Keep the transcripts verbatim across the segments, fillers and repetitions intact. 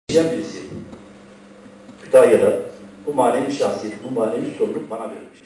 yaşayan birisi. Kütahya'da bu manevi şahsiyet, bu manevi sorumluluk bana verilmiş.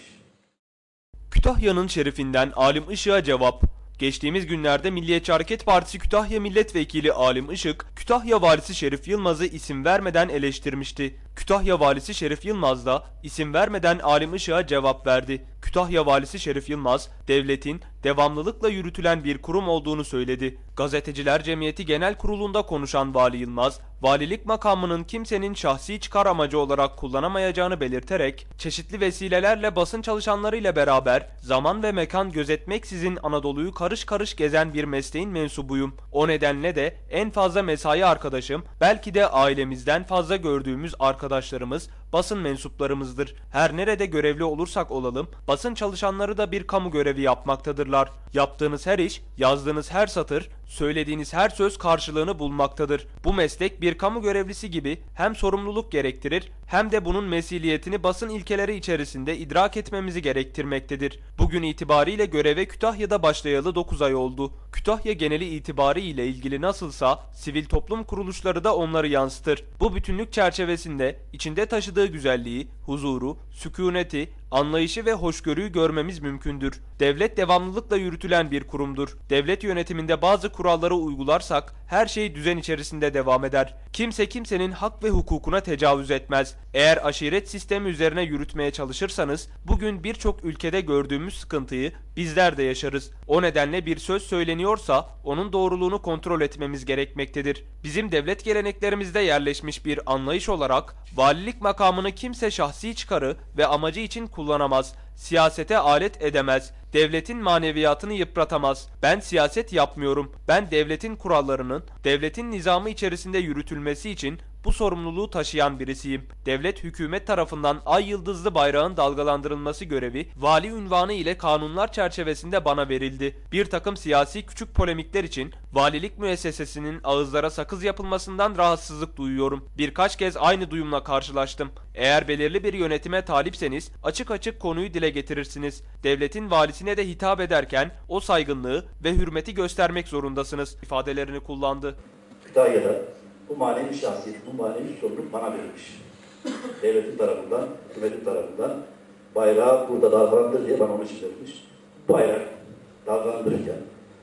Kütahya'nın şerifinden Alim Işık'a cevap. Geçtiğimiz günlerde Milliyetçi Hareket Partisi Kütahya Milletvekili Alim Işık, Kütahya Valisi Şerif Yılmaz'ı isim vermeden eleştirmişti. Kütahya Valisi Şerif Yılmaz da isim vermeden Alim Işık'a cevap verdi. Kütahya Valisi Şerif Yılmaz, devletin devamlılıkla yürütülen bir kurum olduğunu söyledi. Gazeteciler Cemiyeti Genel Kurulu'nda konuşan Vali Yılmaz, valilik makamının kimsenin şahsi çıkar amacı olarak kullanamayacağını belirterek, çeşitli vesilelerle basın çalışanlarıyla beraber zaman ve mekan gözetmeksizin Anadolu'yu karış karış gezen bir mesleğin mensubuyum. O nedenle de en fazla mesai arkadaşım, belki de ailemizden fazla gördüğümüz arkadaşlarımız, basın mensuplarımızdır. Her nerede görevli olursak olalım, basın çalışanları da bir kamu görevi yapmaktadırlar. Yaptığınız her iş, yazdığınız her satır, söylediğiniz her söz karşılığını bulmaktadır. Bu meslek bir kamu görevlisi gibi hem sorumluluk gerektirir hem de bunun mesuliyetini basın ilkeleri içerisinde idrak etmemizi gerektirmektedir. Bugün itibariyle göreve Kütahya'da başlayalı dokuz ay oldu. Kütahya geneli itibariyle ilgili nasılsa sivil toplum kuruluşları da onları yansıtır. Bu bütünlük çerçevesinde içinde taşıdığı güzelliği, huzuru, sükuneti, anlayışı ve hoşgörüyü görmemiz mümkündür. Devlet devamlılıkla yürütülen bir kurumdur. Devlet yönetiminde bazı kuralları uygularsak her şey düzen içerisinde devam eder. Kimse kimsenin hak ve hukukuna tecavüz etmez. Eğer aşiret sistemi üzerine yürütmeye çalışırsanız bugün birçok ülkede gördüğümüz sıkıntıyı bizler de yaşarız. O nedenle bir söz söyleniyorsa onun doğruluğunu kontrol etmemiz gerekmektedir. Bizim devlet geleneklerimizde yerleşmiş bir anlayış olarak valilik makamını kimse şahsi çıkarı ve amacı için kullanamaz. Siyasete alet edemez. Devletin maneviyatını yıpratamaz. Ben siyaset yapmıyorum. Ben devletin kurallarının, devletin nizamı içerisinde yürütülmesi için bu sorumluluğu taşıyan birisiyim. Devlet hükümet tarafından ay yıldızlı bayrağın dalgalandırılması görevi vali ünvanı ile kanunlar çerçevesinde bana verildi. Bir takım siyasi küçük polemikler için valilik müessesesinin ağızlara sakız yapılmasından rahatsızlık duyuyorum. Birkaç kez aynı duyumla karşılaştım. Eğer belirli bir yönetime talipseniz açık açık konuyu dile getirirsiniz. Devletin valisine de hitap ederken o saygınlığı ve hürmeti göstermek zorundasınız ifadelerini kullandı. Kütahya'da bu manevi şahsiyet, bu manevi sorumluluk bana verilmiş. Devletin tarafından, hükümetin tarafından bayrağı burada dalgalandır diye bana onu için verilmiş. Bayrak dalgalandırırken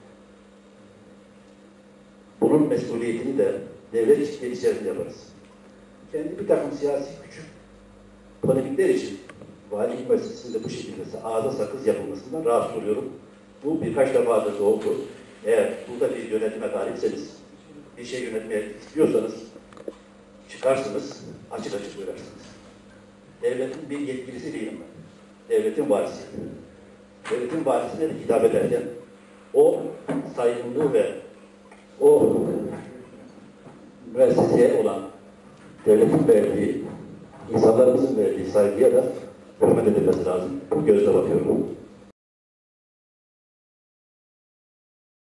bunun mesuliyetini de devlet işleri içerisinde yaparız. Kendi bir takım siyasi küçük polemikler için valilik müessesesinde bu şekilde ağza sakız yapılmasından rahatsız oluyorum. Bu birkaç defadır da oldu. Eğer burada bir yönetime talipseniz, bir şey yönetmeye istiyorsanız çıkarsınız, açık açık söylersiniz. Devletin bir yetkilisi değilim ben. Devletin valisi. Devletin valisine de hitap ederken o saygınlığı ve o müesseseye olan devletin verdiği, insanlarımızın verdiği saygıya da hürmet edilmesi lazım. Bu gözle bakıyorum.